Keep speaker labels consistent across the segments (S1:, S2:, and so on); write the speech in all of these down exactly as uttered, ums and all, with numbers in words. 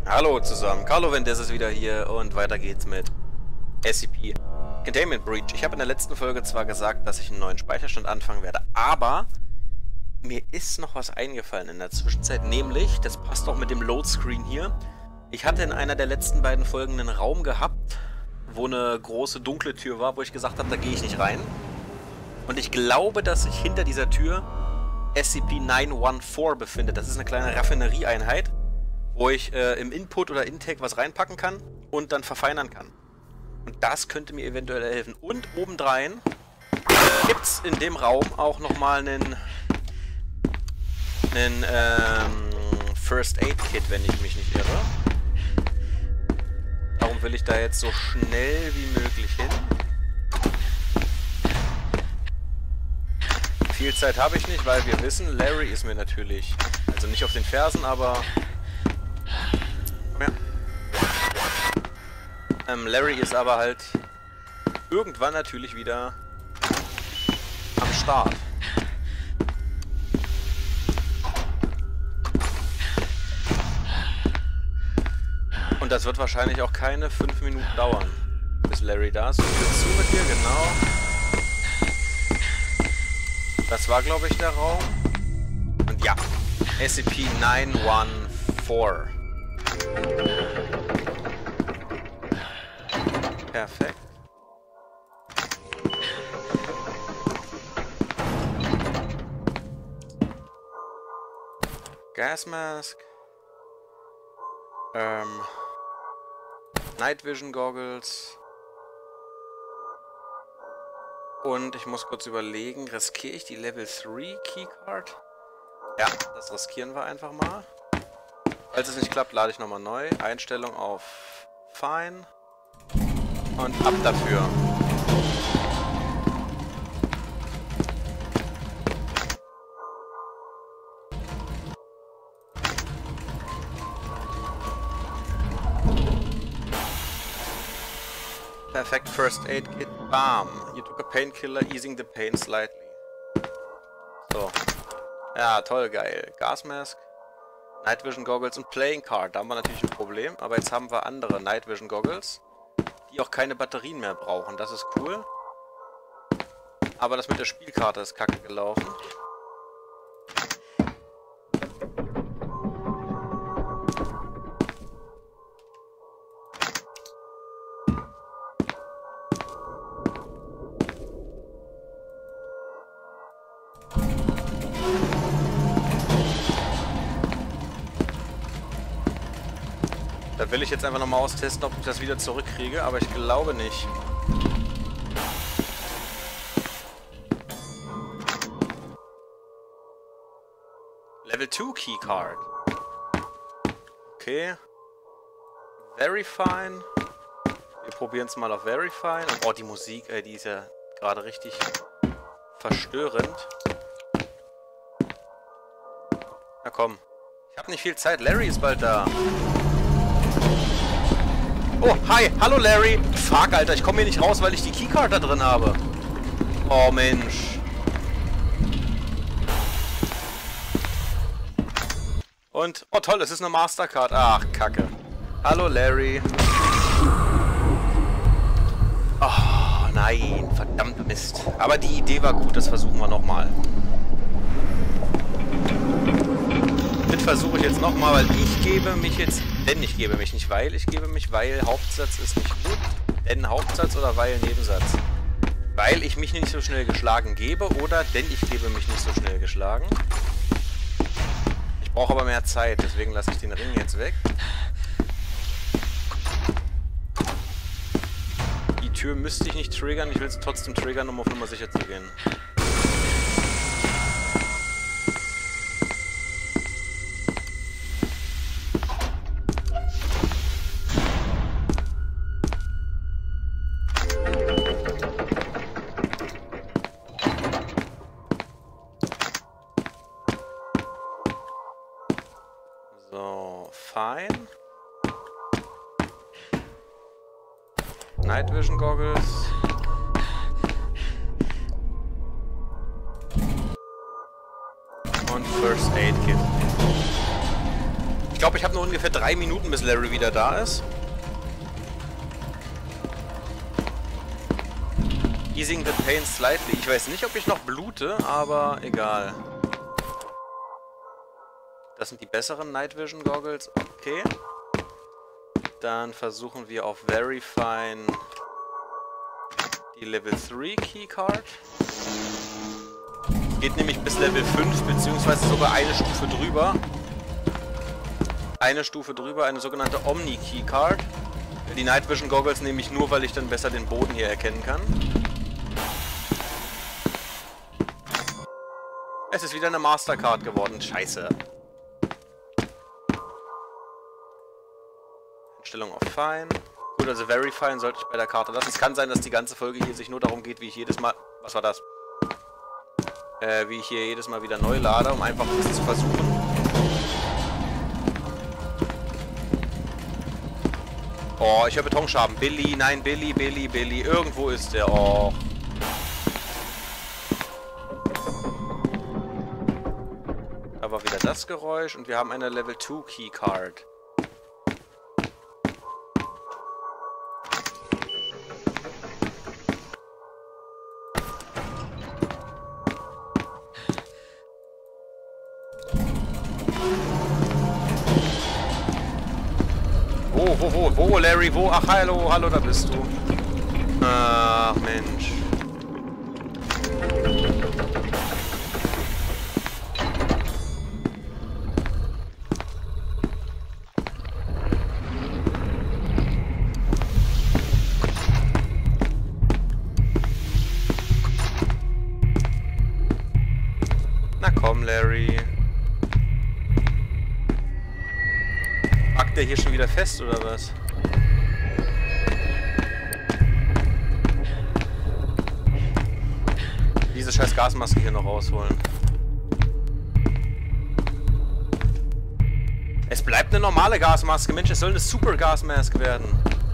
S1: Hallo zusammen, Carlo Vendes ist wieder hier und weiter geht's mit S C P Containment Breach. Ich habe in der letzten Folge zwar gesagt, dass ich einen neuen Speicherstand anfangen werde, aber mir ist noch was eingefallen in der Zwischenzeit, nämlich, das passt auch mit dem Loadscreen hier, ich hatte in einer der letzten beiden Folgen einen Raum gehabt, wo eine große dunkle Tür war, wo ich gesagt habe, da gehe ich nicht rein. Und ich glaube, dass sich hinter dieser Tür S C P neun vier befindet. Das ist eine kleine Raffinerieeinheit, wo ich äh, im Input oder Intake was reinpacken kann und dann verfeinern kann. Und das könnte mir eventuell helfen. Und obendrein gibt es in dem Raum auch nochmal einen, einen ähm, First Aid Kit, wenn ich mich nicht irre. Darum will ich da jetzt so schnell wie möglich hin. Viel Zeit habe ich nicht, weil wir wissen, Larry ist mir natürlich, also nicht auf den Fersen, aber ja. Ähm, Larry ist aber halt irgendwann natürlich wieder am Start. Und das wird wahrscheinlich auch keine fünf Minuten dauern, bis Larry da ist. Tür zu mit dir, genau. Das war, glaube ich, der Raum. Und ja, S C P neun vier. Perfekt. Gas Mask. Ähm. Night Vision Goggles. Und ich muss kurz überlegen, riskiere ich die Level drei Keycard? Ja, das riskieren wir einfach mal. Falls es nicht klappt, lade ich nochmal neu. Einstellung auf Fine. Und ab dafür. Perfect First Aid Kit. Bam. You took a painkiller, easing the pain slightly. So. Ja, toll, geil. Gas Mask. Night Vision Goggles und Playing Card. Da haben wir natürlich ein Problem. Aber jetzt haben wir andere Night Vision Goggles, die auch keine Batterien mehr brauchen. Das ist cool. Aber das mit der Spielkarte ist kacke gelaufen. Da will ich jetzt einfach nochmal austesten, ob ich das wieder zurückkriege, aber ich glaube nicht. Level zwei Keycard. Okay. Very fine. Wir probieren es mal auf Very fine. Oh, die Musik, ey, die ist ja gerade richtig verstörend. Na komm. Ich habe nicht viel Zeit. Larry ist bald da. Oh, hi, hallo Larry. Fuck, Alter, ich komme hier nicht raus, weil ich die Keycard da drin habe. Oh, Mensch. Und, oh toll, es ist eine Mastercard. Ach, Kacke. Hallo Larry. Oh, nein, verdammt Mist. Aber die Idee war gut, das versuchen wir nochmal. Das versuche ich jetzt nochmal, weil ich gebe mich jetzt... Denn ich gebe mich nicht, weil ich gebe mich, weil Hauptsatz ist nicht gut. Denn Hauptsatz oder weil Nebensatz? Weil ich mich nicht so schnell geschlagen gebe oder denn ich gebe mich nicht so schnell geschlagen. Ich brauche aber mehr Zeit, deswegen lasse ich den Ring jetzt weg. Die Tür müsste ich nicht triggern, ich will es trotzdem triggern, um auf Nummer sicher zu gehen. So, fine. Night Vision Goggles. Und First Aid Kit. glaube, ich habe noch ungefähr drei Minuten, bis Larry wieder da ist. Easing the pain slightly. Ich weiß nicht, ob ich noch blute, aber egal. Das sind die besseren Night Vision Goggles. Okay. Dann versuchen wir auf Very Fine die Level drei Keycard. Geht nämlich bis Level fünf, beziehungsweise sogar eine Stufe drüber. Eine Stufe drüber, eine sogenannte Omni Keycard. Die Night Vision Goggles nehme ich nur, weil ich dann besser den Boden hier erkennen kann. Es ist wieder eine Mastercard geworden. Scheiße. Einstellung auf Fine. Gut, also Very Fine sollte ich bei der Karte lassen. Es kann sein, dass die ganze Folge hier sich nur darum geht, wie ich jedes Mal... Was war das? Äh, wie ich hier jedes Mal wieder neu lade, um einfach das zu versuchen. Oh, ich höre Betonschaben. Billy, nein, Billy, Billy, Billy. Irgendwo ist der. Oh. Da war wieder das Geräusch und wir haben eine Level zwei Keycard. Wo, wo, wo, wo, Larry, wo? Ach, hallo, hallo, da bist du. Ach, Mensch. Na komm, Larry. Packt der hier schon wieder fest, oder was? Diese scheiß Gasmaske hier noch rausholen. Es bleibt eine normale Gasmaske. Mensch, es soll eine Super Gasmaske werden.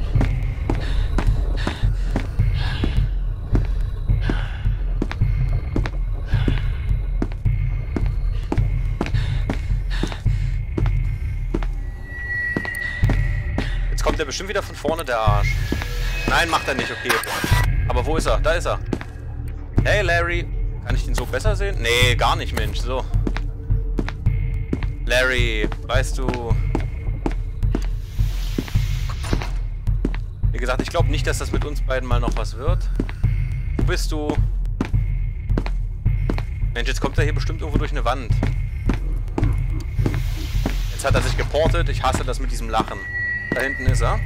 S1: Jetzt kommt er bestimmt wieder von vorne, der Arsch. Nein, macht er nicht, okay. Aber wo ist er? Da ist er. Hey Larry, kann ich den so besser sehen? Nee, gar nicht, Mensch, so. Larry, weißt du... Wie gesagt, ich glaube nicht, dass das mit uns beiden mal noch was wird. Wo bist du? Mensch, jetzt kommt er hier bestimmt irgendwo durch eine Wand. Jetzt hat er sich geportet, ich hasse das mit diesem Lachen. Da hinten ist er.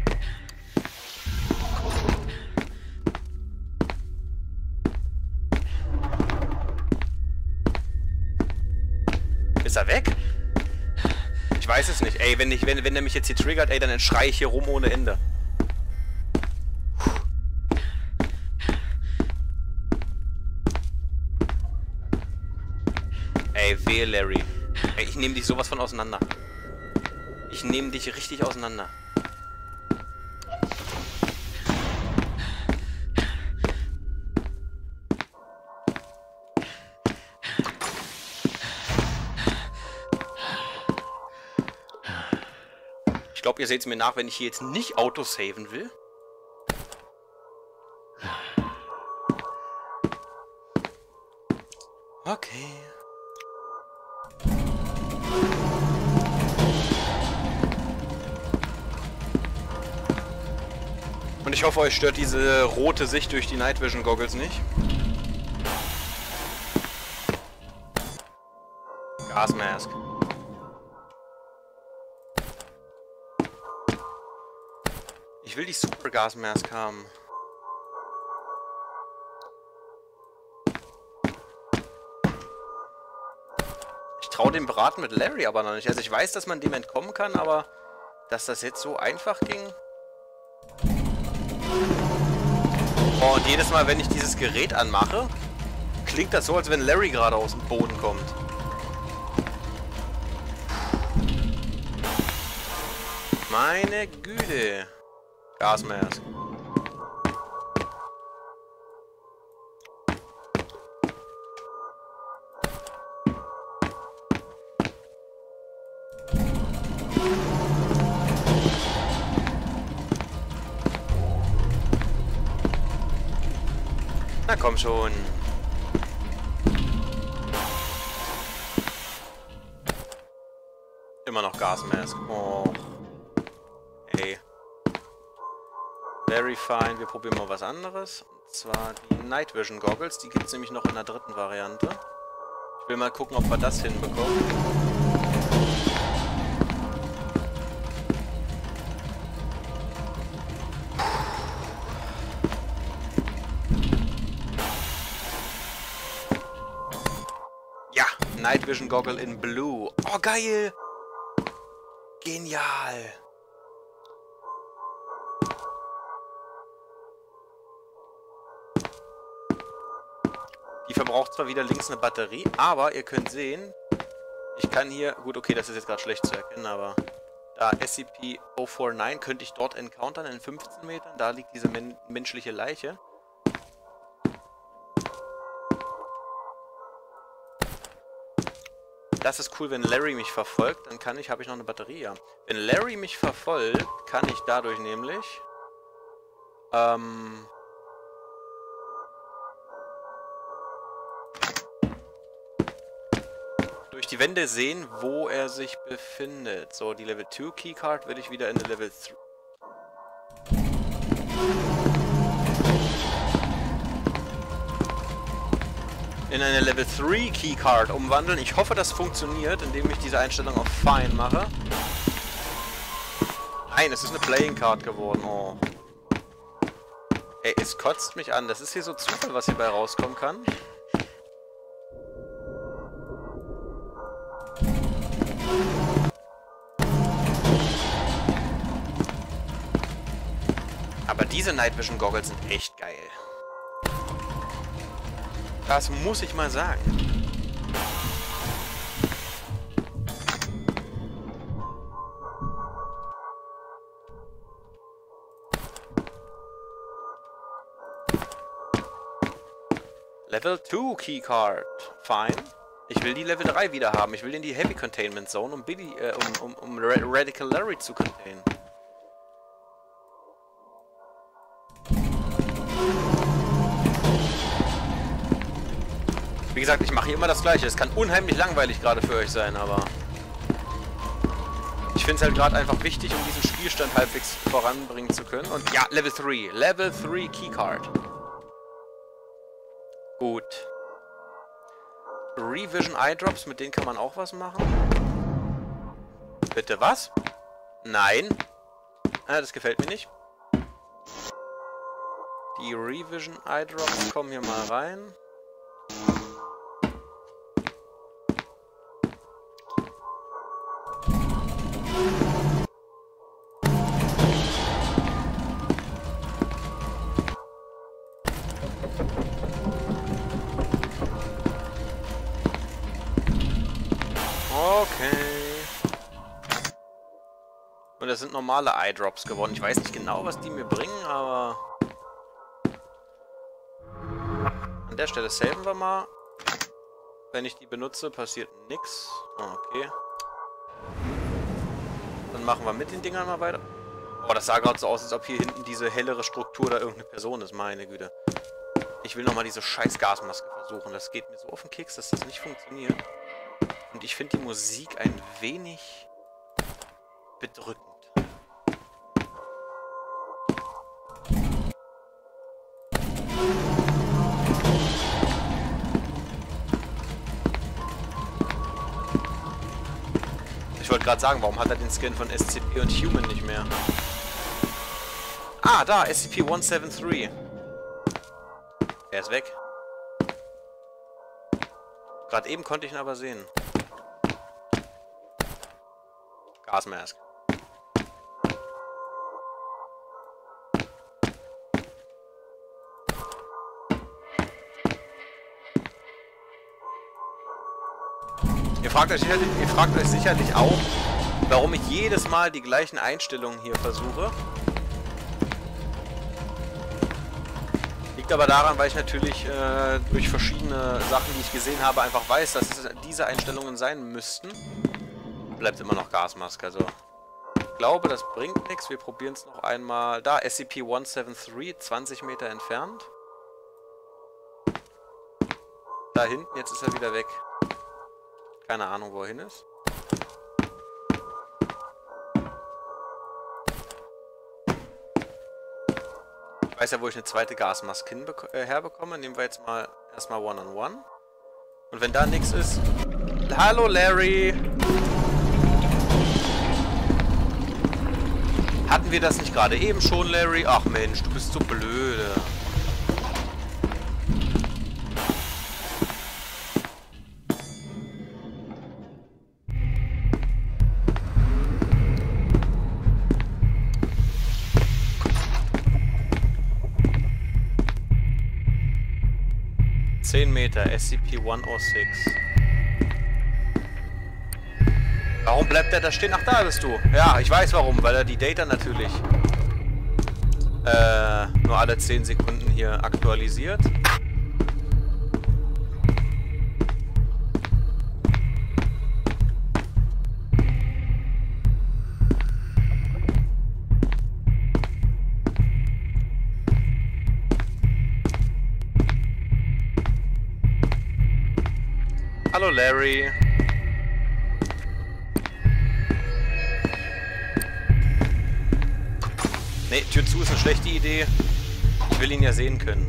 S1: Ist er weg? Ich weiß es nicht. Ey, wenn, ich, wenn, wenn der mich jetzt hier triggert, ey, dann schrei ich hier rum ohne Ende. Puh. Ey, weh, Larry. Ey, ich nehme dich sowas von auseinander. Ich nehme dich richtig auseinander. Ich glaube, ihr seht es mir nach, wenn ich hier jetzt nicht autosaven will. Okay. Und ich hoffe, euch stört diese rote Sicht durch die Night Vision Goggles nicht. Gasmask. Ich will die Super Gasmask haben. Ich traue dem Braten mit Larry aber noch nicht. Also ich weiß, dass man dem entkommen kann, aber dass das jetzt so einfach ging. Oh, und jedes Mal, wenn ich dieses Gerät anmache, klingt das so, als wenn Larry gerade aus dem Boden kommt. Meine Güte. Gasmask. Na komm schon. Immer noch Gasmask. Oh. Ey. Very fine. Wir probieren mal was anderes. Und zwar die Night Vision Goggles. Die gibt es nämlich noch in der dritten Variante. Ich will mal gucken, ob wir das hinbekommen. Ja, Night Vision Goggle in Blue. Oh, geil! Genial! Die verbraucht zwar wieder links eine Batterie, aber ihr könnt sehen, ich kann hier, gut, okay, das ist jetzt gerade schlecht zu erkennen, aber da S C P null vier neun könnte ich dort encountern in fünfzehn Metern, da liegt diese men menschliche Leiche. Das ist cool, wenn Larry mich verfolgt, dann kann ich, habe ich noch eine Batterie, ja. Wenn Larry mich verfolgt, kann ich dadurch nämlich, ähm... durch die Wände sehen, wo er sich befindet. So, die Level zwei Keycard will ich wieder in eine Level drei. in eine Level drei Keycard umwandeln. Ich hoffe, das funktioniert, indem ich diese Einstellung auf Fine mache. Nein, es ist eine Playing Card geworden. Oh. Ey, es kotzt mich an. Das ist hier so Zufall, was hierbei rauskommen kann. Aber diese Night Vision Goggles sind echt geil. Das muss ich mal sagen. Level zwei Keycard. Fine. Ich will die Level drei wieder haben. Ich will in die Heavy Containment Zone, um, Billy, äh, um, um, um Radical Larry zu containen. Wie gesagt, ich mache hier immer das Gleiche. Es kann unheimlich langweilig gerade für euch sein, aber ich finde es halt gerade einfach wichtig, um diesen Spielstand halbwegs voranbringen zu können. Und ja, Level drei. Level drei Keycard. Gut. Revision Eyedrops, mit denen kann man auch was machen. Bitte was? Nein. Ah, das gefällt mir nicht. Die Revision Eyedrops kommen hier mal rein. Okay. Und das sind normale Eyedrops geworden. Ich weiß nicht genau, was die mir bringen, aber an der Stelle saven wir mal. Wenn ich die benutze, passiert nichts. Okay. Dann machen wir mit den Dingern mal weiter. Oh, das sah gerade so aus, als ob hier hinten diese hellere Struktur da irgendeine Person ist. Meine Güte. Ich will nochmal diese scheiß Gasmaske versuchen. Das geht mir so auf den Keks, dass das nicht funktioniert. Und ich finde die Musik ein wenig bedrückend. Ich wollte gerade sagen, warum hat er den Skin von S C P und Human nicht mehr? Ah, da, S C P eins sieben drei. Er ist weg. Gerade eben konnte ich ihn aber sehen. Gasmask. Ihr fragt euch sicherlich, ihr fragt euch sicherlich auch, warum ich jedes Mal die gleichen Einstellungen hier versuche. Liegt aber daran, weil ich natürlich äh, durch verschiedene Sachen, die ich gesehen habe, einfach weiß, dass es diese Einstellungen sein müssten. Bleibt immer noch Gasmaske, also ich glaube, das bringt nichts. Wir probieren es noch einmal. Da, S C P eins sieben drei, zwanzig Meter entfernt. da hinten, jetzt ist er wieder weg. Keine Ahnung, wo er hin ist. Ich weiß ja, wo ich eine zweite Gasmaske äh, herbekomme. Nehmen wir jetzt mal erstmal One-on-One. Und wenn da nichts ist... Hallo, Larry! Hatten wir das nicht gerade eben schon, Larry? Ach Mensch, du bist so blöde. zehn Meter, S C P hundertsechs. Warum bleibt er da stehen? Ach, da bist du. Ja, ich weiß warum, weil er die Data natürlich äh, nur alle zehn Sekunden hier aktualisiert. Hallo Larry. Ne, Tür zu ist eine schlechte Idee. Ich will ihn ja sehen können.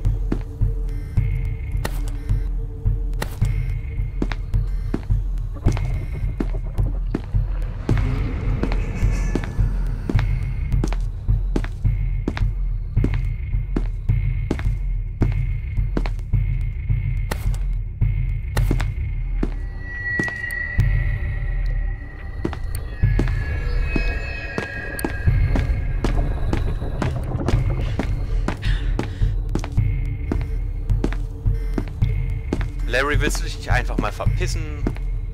S1: Larry, willst du dich nicht einfach mal verpissen?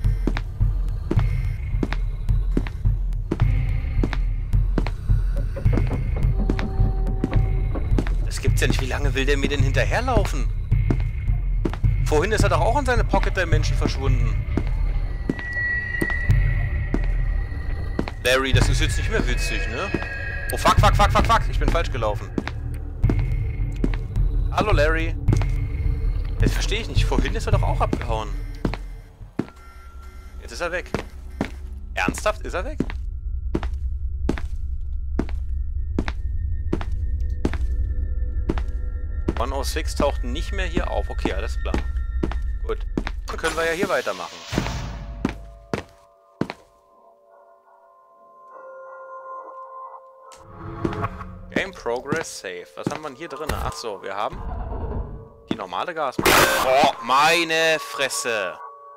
S1: Das gibt's ja nicht. Wie lange will der mir denn hinterherlaufen? Vorhin ist er doch auch in seine Pocket Dimension verschwunden. Larry, das ist jetzt nicht mehr witzig, ne? Oh, fuck, fuck, fuck, fuck, fuck. Ich bin falsch gelaufen. Hallo, Larry. Das verstehe ich nicht. Vorhin ist er doch auch abgehauen. Jetzt ist er weg. Ernsthaft? Ist er weg? hundertsechs taucht nicht mehr hier auf. Okay, alles klar. Gut. Dann können wir ja hier weitermachen. Game Progress Save. Was haben wir denn hier drin? Achso, wir haben... die normale Gasmaske. Oh, meine Fresse.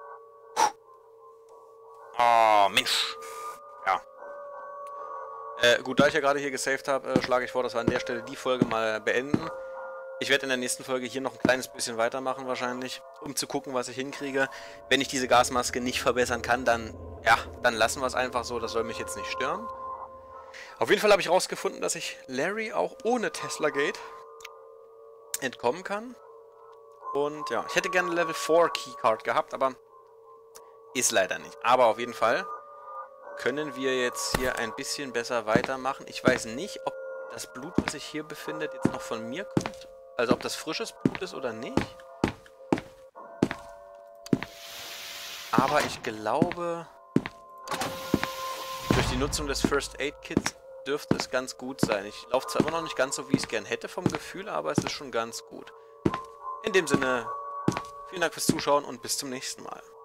S1: Oh, Mensch. Ja. Äh, gut, da ich ja gerade hier gesaved habe, äh, schlage ich vor, dass wir an der Stelle die Folge mal beenden. Ich werde in der nächsten Folge hier noch ein kleines bisschen weitermachen wahrscheinlich, um zu gucken, was ich hinkriege. Wenn ich diese Gasmaske nicht verbessern kann, dann, ja, dann lassen wir es einfach so. Das soll mich jetzt nicht stören. Auf jeden Fall habe ich herausgefunden, dass ich Larry auch ohne Tesla Gate entkommen kann. Und ja, ich hätte gerne Level vier Keycard gehabt, aber ist leider nicht. Aber auf jeden Fall können wir jetzt hier ein bisschen besser weitermachen. Ich weiß nicht, ob das Blut, was sich hier befindet, jetzt noch von mir kommt. Also ob das frisches Blut ist oder nicht. Aber ich glaube, durch die Nutzung des First Aid Kits dürfte es ganz gut sein. Ich laufe zwar immer noch nicht ganz so, wie ich es gern hätte vom Gefühl, aber es ist schon ganz gut. In dem Sinne, vielen Dank fürs Zuschauen und bis zum nächsten Mal.